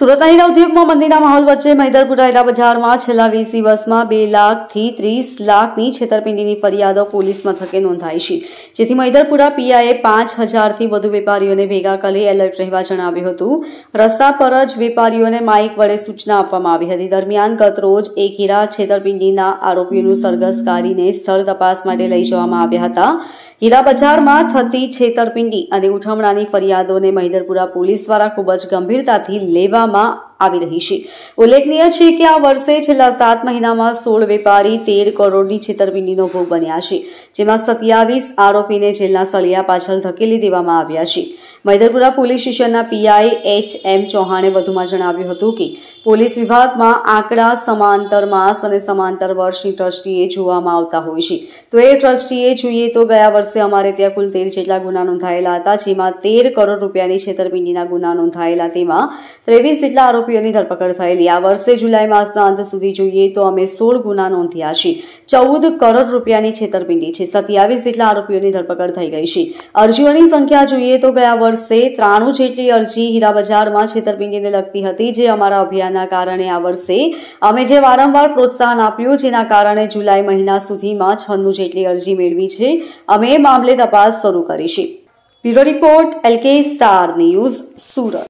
સુરતના હીરા ઉદ્યોગમાં મંદીના માહોલ વચ્ચે મહિધરપુરા હીરા બજારમાં છેલ્લા 20 દિવસમાં 2 લાખથી 30 લાખની છેતરપિંડીની ફરિયાદો પોલીસ મથકે નોંધાઈ છે, જેથી મહિધરપુરા પીઆઈએ 5000થી વધુ વેપારીઓને ભેગા કરી એલર્ટ રહેવા જણાવ્યું હતું. રસ્તા પર જ વેપારીઓને માઇક વડે સૂચના આપવામાં આવી હતી. દરમિયાન ગતરોજ એક હીરા છેતરપિંડીના આરોપીઓનું સરઘસ કાઢીને સ્થળ તપાસ માટે લઈ જવામાં આવ્યા હતા. હીરા બજારમાં થતી છેતરપિંડી અને ઉઠમણાની ફરિયાદોને મહિધરપુરા પોલીસ દ્વારા ખૂબ જ ગંભીરતાથી લેવામાં આવી રહી છે. ઉલ્લેખનીય છે કે આ વર્ષે છેલ્લા 7 મહિનામાં 16 વેપારી 13 કરોડની છેતરપિંડીનો ભોગ બન્યા છે, જેમાં 27 આરોપીને જેલના સળિયા પાછળ ધકેલી દેવામાં આવ્યા છે. મહિધરપુરા પોલીસ સ્ટેશનના પીઆઈ એચ.એમ. ચૌહાણે વધુમાં જણાવ્યું હતું કે પોલીસ વિભાગમાં આંકડા સમાંતર માસ અને સમાંતર વર્ષની દ્રષ્ટિએ જોવામાં આવતા હોય છે. તો એ દ્રષ્ટિએ જોઈએ તો ગયા વર્ષે અમારે ત્યાં કુલ 13 જેટલા ગુના નોંધાયેલા હતા, જેમાં 13 કરોડ રૂપિયાની છેતરપિંડીના ગુના નોંધાયેલા, તેમાં 23 જેટલા આરોપીઓની ધરપકડ થયેલી. આ વર્ષે જુલાઈ માસના અંત સુધી જોઈએ તો અમે 16 ગુના નોંધ્યા છે. 14 કરોડ રૂપિયાની છેતરપિંડી છે. 27 જેટલા આરોપીઓની ધરપકડ થઈ ગઈ છે. અરજીઓની સંખ્યા જોઈએ તો ગયા વર્ષે 93 જેટલી અરજી હીરા બજારમાં છેતરપિંડીને લગતી હતી, જે અમારા અભિયાનના કારણે આ વર્ષે અમે જે વારંવાર પ્રોત્સાહન આપ્યું, જેના કારણે જુલાઈ મહિના સુધીમાં 96 જેટલી અરજી મેળવી છે. અમે મામલે તપાસ શરૂ કરી છે. Bureau report LK star news, Surat.